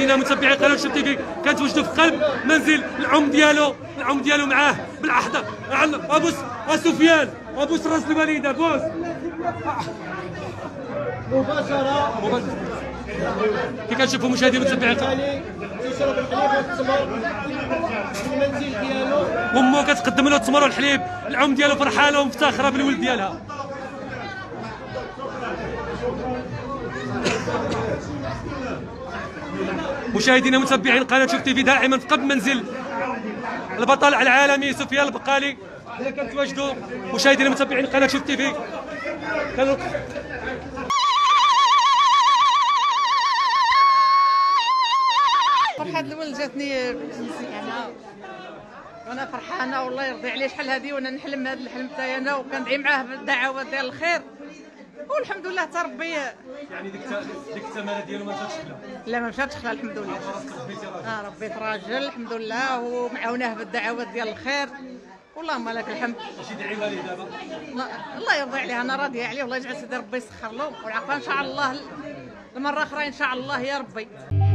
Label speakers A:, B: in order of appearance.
A: مشاهدينا متابعي قناه شوف تيفي كنتواجدوا في قلب منزل العم ديالو معاه بالاحضان ابوس سفيان ابوس راس الوالده بوس مباشره كي كنشوفوا مشاهدينا متابعي
B: تيشرب الحليب والتمر في المنزل ديالو
A: وامو كتقدم له التمر والحليب العم ديالو فرحانه ومفتخره بالولد ديالها. مشاهدينا متابعين قناه شوف تيفي دائما في قلب منزل البطل العالمي سفيان البقالي. حنا كنتواجدوا مشاهدينا متابعين قناه شوف تيفي
C: فرحة الولد جاتني مزيانة وانا فرحانة والله يرضي عليه. شحال هادي وانا نحلم هذا الحلم تاعي انا وكندعي معاه بالدعوات ديال الخير والحمد لله تا ربي.
A: يعني ديك الثمره ديالو ما مشاتش خلا؟
C: لا ما مشاتش خلا الحمد لله. ربي تراجل الحمد لله ومعاوناه بالدعوات ديال الخير والله لك الحمد.
A: شي دعي والي دابا؟
C: الله يرضي عليه انا راضيه عليه والله يجعل سيدي ربي يسخر له والعافيه ان شاء الله المره اخرى ان شاء الله يا ربي.